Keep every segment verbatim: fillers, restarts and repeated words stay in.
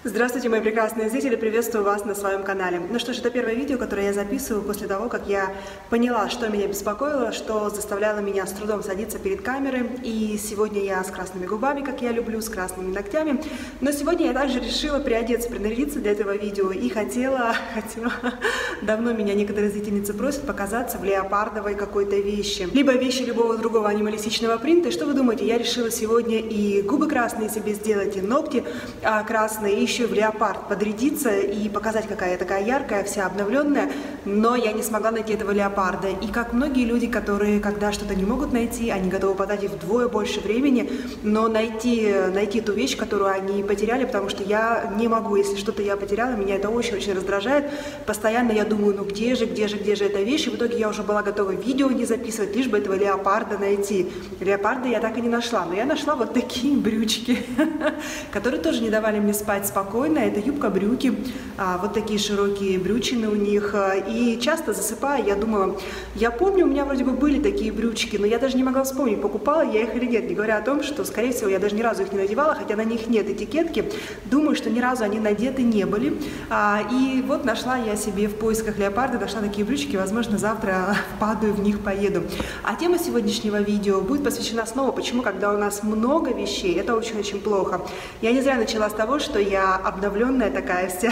Здравствуйте, мои прекрасные зрители, приветствую вас на своем канале. Ну что ж, это первое видео, которое я записываю после того, как я поняла, что меня беспокоило, что заставляло меня с трудом садиться перед камерой. И сегодня я с красными губами, как я люблю, с красными ногтями. Но сегодня я также решила приодеться, принарядиться для этого видео и хотела, хотела, давно меня некоторые зрительницы просят показаться в леопардовой какой-то вещи, либо вещи любого другого анималистичного принта. И что вы думаете, я решила сегодня и губы красные себе сделать, и ногти а, красные, и еще в леопард подрядиться и показать, какая я такая яркая, вся обновленная, но я не смогла найти этого леопарда. И как многие люди, которые, когда что-то не могут найти, они готовы потратить вдвое больше времени, но найти, найти ту вещь, которую они потеряли, потому что я не могу, если что-то я потеряла, меня это очень-очень раздражает. Постоянно я думаю, ну где же, где же, где же эта вещь, и в итоге я уже была готова видео не записывать, лишь бы этого леопарда найти. Леопарда я так и не нашла, но я нашла вот такие брючки, которые тоже не давали мне спать спокойно. Спокойно. Это юбка-брюки, а, вот такие широкие брючины у них. И часто засыпая, я думала, я помню, у меня вроде бы были такие брючки, но я даже не могла вспомнить, покупала я их или нет, не говоря о том, что, скорее всего, я даже ни разу их не надевала, хотя на них нет этикетки. Думаю, что ни разу они надеты не были. А, и вот нашла я себе в поисках леопарда, нашла такие брючки, возможно, завтра впадаю в них, поеду. А тема сегодняшнего видео будет посвящена снова, почему, когда у нас много вещей, это очень-очень плохо. Я не зря начала с того, что я обновленная такая вся,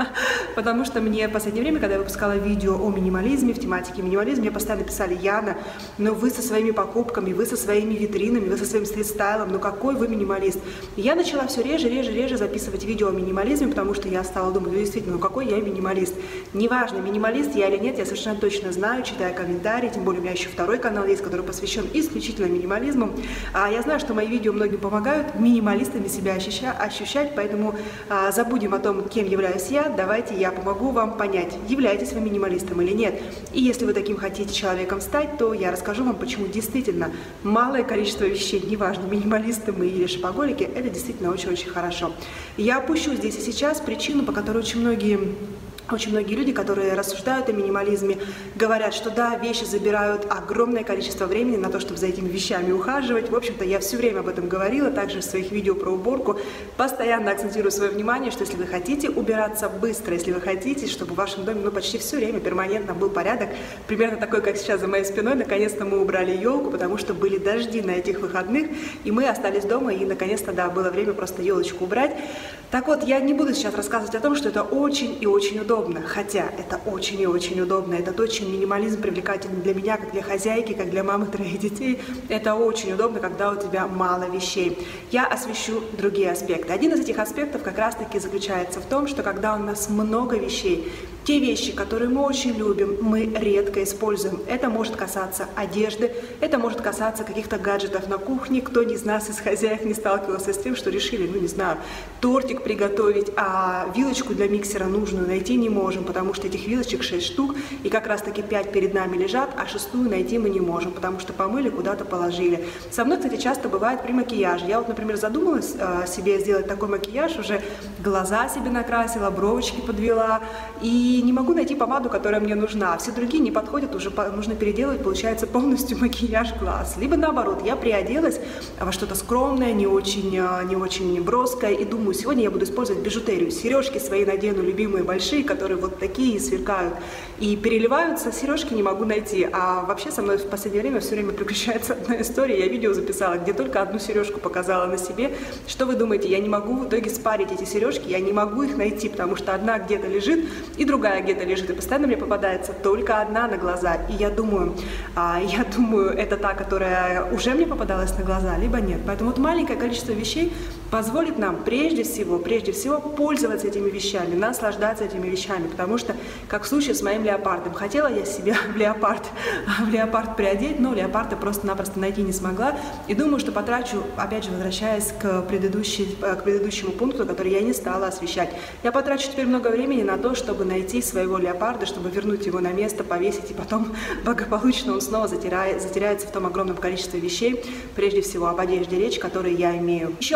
потому что мне в последнее время, когда я выпускала видео о минимализме, в тематике минимализма, мне постоянно писали: Яна, но вы со своими покупками, вы со своими витринами, вы со своим стрит-стайлом, ну какой вы минималист. И я начала все реже, реже, реже записывать видео о минимализме, потому что я стала думать, ну действительно, ну какой я минималист. Неважно, минималист я или нет, я совершенно точно знаю, читая комментарии, тем более у меня еще второй канал есть, который посвящен исключительно минимализму. А я знаю, что мои видео многим помогают минималистами себя ощущать, поэтому а, забудем о том, кем являюсь я, давайте я помогу вам понять, являетесь вы минималистом или нет. И если вы таким хотите человеком стать, то я расскажу вам, почему действительно малое количество вещей, неважно, минималисты мы или шопоголики, это действительно очень-очень хорошо. Я опущу здесь и сейчас причину, по которой очень многие... Очень многие люди, которые рассуждают о минимализме, говорят, что да, вещи забирают огромное количество времени на то, чтобы за этими вещами ухаживать. В общем-то, я все время об этом говорила, также в своих видео про уборку. Постоянно акцентирую свое внимание, что если вы хотите убираться быстро, если вы хотите, чтобы в вашем доме ну, почти все время перманентно был порядок, примерно такой, как сейчас за моей спиной, наконец-то мы убрали елку, потому что были дожди на этих выходных, и мы остались дома, и наконец-то, да, было время просто елочку убрать. Так вот, я не буду сейчас рассказывать о том, что это очень и очень удобно. Хотя это очень и очень удобно, это то, чем минимализм привлекательный для меня, как для хозяйки, как для мамы троих детей. Это очень удобно, когда у тебя мало вещей. Я освещу другие аспекты. Один из этих аспектов как раз-таки заключается в том, что когда у нас много вещей, те вещи, которые мы очень любим, мы редко используем. Это может касаться одежды, это может касаться каких-то гаджетов на кухне. Кто из нас, из хозяев, не сталкивался с тем, что решили, ну не знаю, тортик приготовить, а вилочку для миксера нужную найти не можем, потому что этих вилочек шесть штук, и как раз-таки пять перед нами лежат, а шестую найти мы не можем, потому что помыли, куда-то положили. Со мной, кстати, часто бывает при макияже. Я вот, например, задумалась э, себе сделать такой макияж, уже глаза себе накрасила, бровочки подвела, и не могу найти помаду, которая мне нужна. Все другие не подходят, уже нужно переделать, получается, полностью макияж глаз. Либо наоборот, я приоделась во что-то скромное, не очень, не очень броское, и думаю, сегодня я буду использовать бижутерию. Сережки свои надену, любимые, большие, которые вот такие сверкают и переливаются. Сережки не могу найти. А вообще со мной в последнее время все время приключается одна история. Я видео записала, где только одну сережку показала на себе. Что вы думаете, я не могу в итоге спарить эти сережки, я не могу их найти, потому что одна где-то лежит, и другая где-то лежит, и постоянно мне попадается только одна на глаза. И я думаю, а, я думаю, это та, которая уже мне попадалась на глаза, либо нет. Поэтому вот маленькое количество вещей позволит нам прежде всего, прежде всего пользоваться этими вещами, наслаждаться этими вещами, потому что, как в случае с моим леопардом, хотела я себя в леопард, в леопард приодеть, но леопарда просто-напросто найти не смогла, и думаю, что потрачу, опять же, возвращаясь к, предыдущей, к предыдущему пункту, который я не стала освещать, я потрачу теперь много времени на то, чтобы найти своего леопарда, чтобы вернуть его на место, повесить, и потом благополучно он снова затеряет, затеряется в том огромном количестве вещей, прежде всего об одежде речь, которую я имею. Еще одна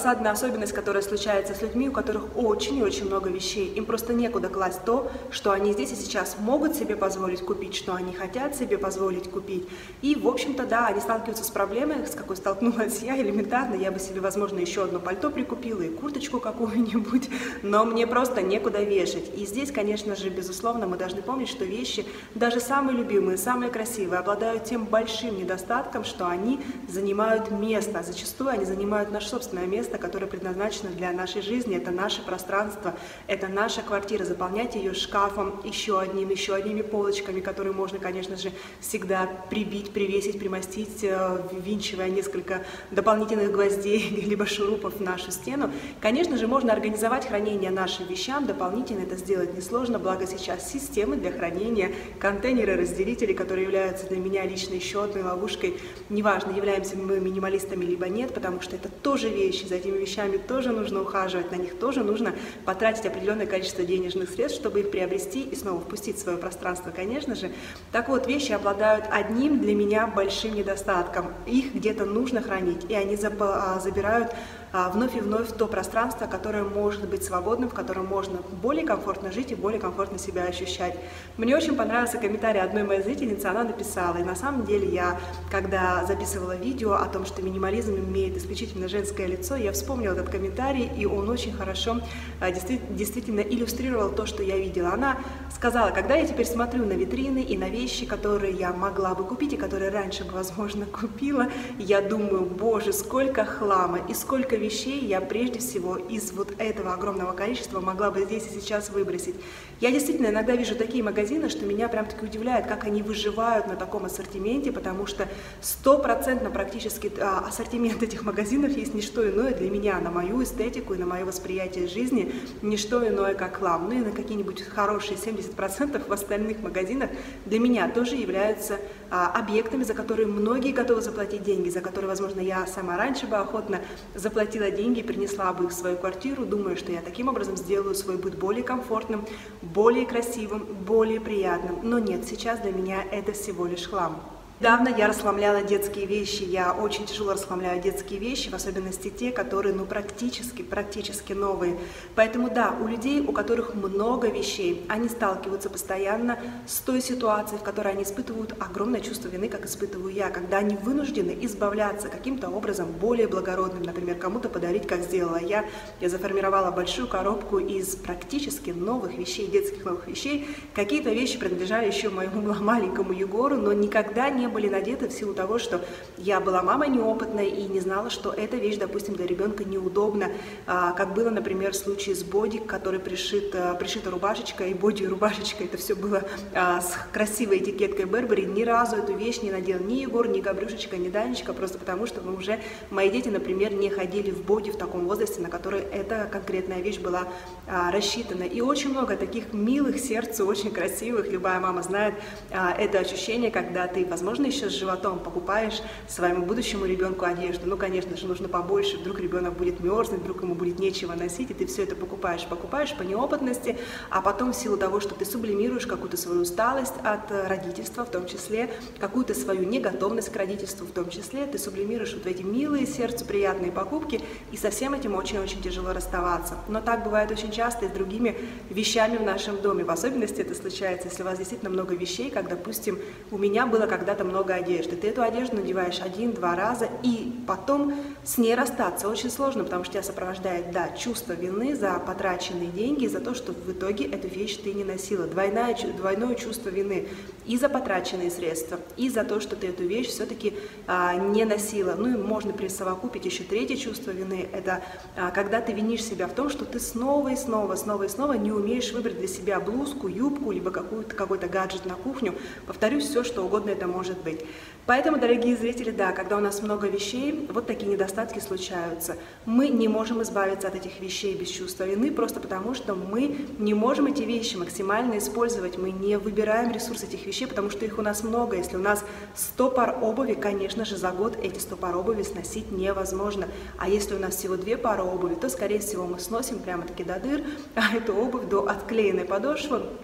досадная особенность, которая случается с людьми, у которых очень и очень много вещей. Им просто некуда класть то, что они здесь и сейчас могут себе позволить купить, что они хотят себе позволить купить. И, в общем-то, да, они сталкиваются с проблемой, с какой столкнулась я элементарно. Я бы себе, возможно, еще одно пальто прикупила и курточку какую-нибудь, но мне просто некуда вешать. И здесь, конечно же, безусловно, мы должны помнить, что вещи, даже самые любимые, самые красивые, обладают тем большим недостатком, что они занимают место. Зачастую они занимают наше собственное место, которое предназначено для нашей жизни. Это наше пространство, это наша квартира. Заполнять ее шкафом, еще одним, еще одними полочками, которые можно, конечно же, всегда прибить, привесить, примостить, ввинчивая несколько дополнительных гвоздей либо шурупов в нашу стену. Конечно же, можно организовать хранение нашим вещам. Дополнительно это сделать несложно, благо сейчас системы для хранения, контейнеры, разделители, которые являются для меня лично еще одной ловушкой. Неважно, являемся мы минималистами либо нет, потому что это тоже вещи, за этими вещами тоже нужно ухаживать, на них тоже нужно потратить определенное количество денежных средств, чтобы их приобрести и снова впустить в свое пространство, конечно же. Так вот, вещи обладают одним для меня большим недостатком. Их где-то нужно хранить, и они забирают вновь и вновь то пространство, которое может быть свободным, в котором можно более комфортно жить и более комфортно себя ощущать. Мне очень понравился комментарий одной моей зрительницы, она написала, и на самом деле я, когда записывала видео о том, что минимализм имеет исключительно женское лицо, я вспомнила этот комментарий, и он очень хорошо действительно иллюстрировал то, что я видела. Она сказала, когда я теперь смотрю на витрины и на вещи, которые я могла бы купить и которые раньше бы, возможно, купила, я думаю, боже, сколько хлама и сколько вещей я прежде всего из вот этого огромного количества могла бы здесь и сейчас выбросить. Я действительно иногда вижу такие магазины, что меня прям таки удивляет, как они выживают на таком ассортименте, потому что стопроцентно практически ассортимент этих магазинов есть не что иное для меня, на мою эстетику и на мое восприятие жизни, не что иное, как хлам. Ну и на какие-нибудь хорошие семьдесят процентов в остальных магазинах для меня тоже являются а, объектами, за которые многие готовы заплатить деньги, за которые, возможно, я сама раньше бы охотно заплатила деньги, принесла бы их в свою квартиру, думая, что я таким образом сделаю свой быт более комфортным, более красивым, более приятным. Но нет, сейчас для меня это всего лишь хлам. Недавно я расхламляла детские вещи, я очень тяжело расхламляю детские вещи, в особенности те, которые, ну, практически, практически новые. Поэтому да, у людей, у которых много вещей, они сталкиваются постоянно с той ситуацией, в которой они испытывают огромное чувство вины, как испытываю я, когда они вынуждены избавляться каким-то образом более благородным, например, кому-то подарить, как сделала я. Я заформировала большую коробку из практически новых вещей, детских новых вещей. Какие-то вещи принадлежали еще моему маленькому Егору, но никогда не были надеты в силу того, что я была мамой неопытной и не знала, что эта вещь, допустим, для ребенка неудобна, а, как было, например, в случае с боди, который пришит, а, пришита рубашечка, и боди и рубашечка, это все было а, с красивой этикеткой Бербери. Ни разу эту вещь не надел ни Егор, ни Габрюшечка, ни Данечка, просто потому что мы уже, мои дети, например, не ходили в боди в таком возрасте, на который эта конкретная вещь была а, рассчитана. И очень много таких милых сердцу, очень красивых, любая мама знает а, это ощущение, когда ты, возможно, еще с животом покупаешь своему будущему ребенку одежду. Ну, конечно же, нужно побольше, вдруг ребенок будет мерзнуть, вдруг ему будет нечего носить, и ты все это покупаешь, покупаешь по неопытности, а потом в силу того, что ты сублимируешь какую-то свою усталость от родительства, в том числе, какую-то свою неготовность к родительству, в том числе, ты сублимируешь вот эти милые, сердцу приятные покупки, и со всем этим очень-очень тяжело расставаться. Но так бывает очень часто и с другими вещами в нашем доме. В особенности это случается, если у вас действительно много вещей, как, допустим, у меня было когда-то много одежды. Ты эту одежду надеваешь один-два раза, и потом с ней расстаться очень сложно, потому что тебя сопровождает, да, чувство вины за потраченные деньги, за то, что в итоге эту вещь ты не носила. Двойное, двойное чувство вины и за потраченные средства, и за то, что ты эту вещь все-таки а, не носила. Ну и можно присовокупить еще третье чувство вины. Это а, когда ты винишь себя в том, что ты снова и снова, снова и снова не умеешь выбрать для себя блузку, юбку, либо какую-то, какой-то гаджет на кухню. Повторюсь, все, что угодно это может быть. Поэтому, дорогие зрители, да, когда у нас много вещей, вот такие недостатки случаются. Мы не можем избавиться от этих вещей без чувства вины, просто потому что мы не можем эти вещи максимально использовать. Мы не выбираем ресурс этих вещей, потому что их у нас много. Если у нас сто пар обуви, конечно же, за год эти сто пар обуви сносить невозможно. А если у нас всего две пары обуви, то, скорее всего, мы сносим прямо-таки до дыр, а эту обувь до отклеенной подошвы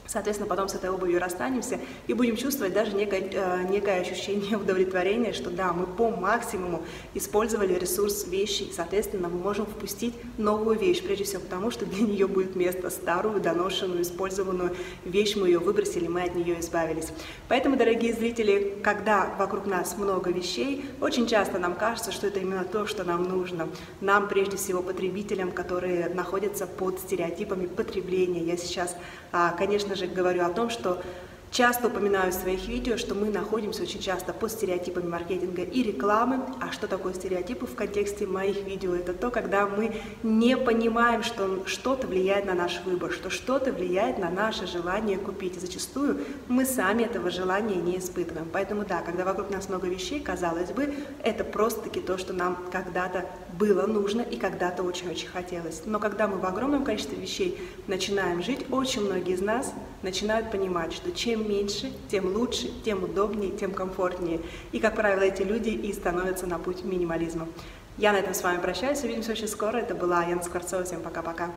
Соответственно, потом с этой обувью расстанемся и будем чувствовать даже некое, э, некое ощущение удовлетворения, что да, мы по максимуму использовали ресурс вещи, и, соответственно, мы можем впустить новую вещь, прежде всего потому, что для нее будет место. Старую, доношенную, использованную вещь мы ее выбросили, мы от нее избавились. Поэтому, дорогие зрители, когда вокруг нас много вещей, очень часто нам кажется, что это именно то, что нам нужно. Нам, прежде всего, потребителям, которые находятся под стереотипами потребления. Я сейчас, конечно же, говорю о том, что часто упоминаю в своих видео, что мы находимся очень часто под стереотипами маркетинга и рекламы. А что такое стереотипы в контексте моих видео? Это то, когда мы не понимаем, что что-то влияет на наш выбор, что что-то влияет на наше желание купить. И зачастую мы сами этого желания не испытываем. Поэтому да, когда вокруг нас много вещей, казалось бы, это просто-таки то, что нам когда-то было нужно и когда-то очень-очень хотелось. Но когда мы в огромном количестве вещей начинаем жить, очень многие из нас начинают понимать, что чем меньше, тем лучше, тем удобнее, тем комфортнее. И, как правило, эти люди и становятся на путь минимализма. Я на этом с вами прощаюсь. Увидимся очень скоро. Это была Яна Скворцова. Всем пока-пока.